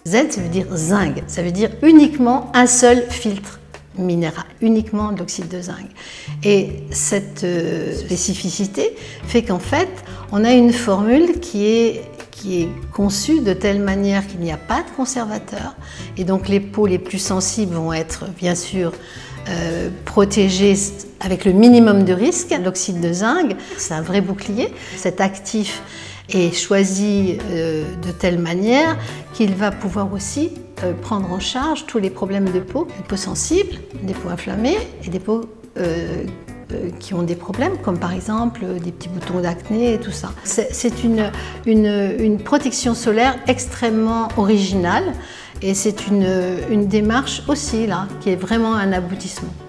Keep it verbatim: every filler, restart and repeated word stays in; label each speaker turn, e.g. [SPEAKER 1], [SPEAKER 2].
[SPEAKER 1] Z, ça veut dire zinc, ça veut dire uniquement un seul filtre minéral, uniquement de l'oxyde de zinc. Et cette euh, spécificité fait qu'en fait, on a une formule qui est, qui est conçue de telle manière qu'il n'y a pas de conservateur. Et donc les peaux les plus sensibles vont être bien sûr euh, protégées avec le minimum de risque. L'oxyde de zinc, c'est un vrai bouclier. Cet actif est choisi euh, de telle manière qu'il va pouvoir aussi euh, prendre en charge tous les problèmes de peau, des peaux sensibles, des peaux inflammées et des peaux euh, euh, qui ont des problèmes, comme par exemple des petits boutons d'acné et tout ça. C'est une, une, une protection solaire extrêmement originale et c'est une, une démarche aussi là, qui est vraiment un aboutissement.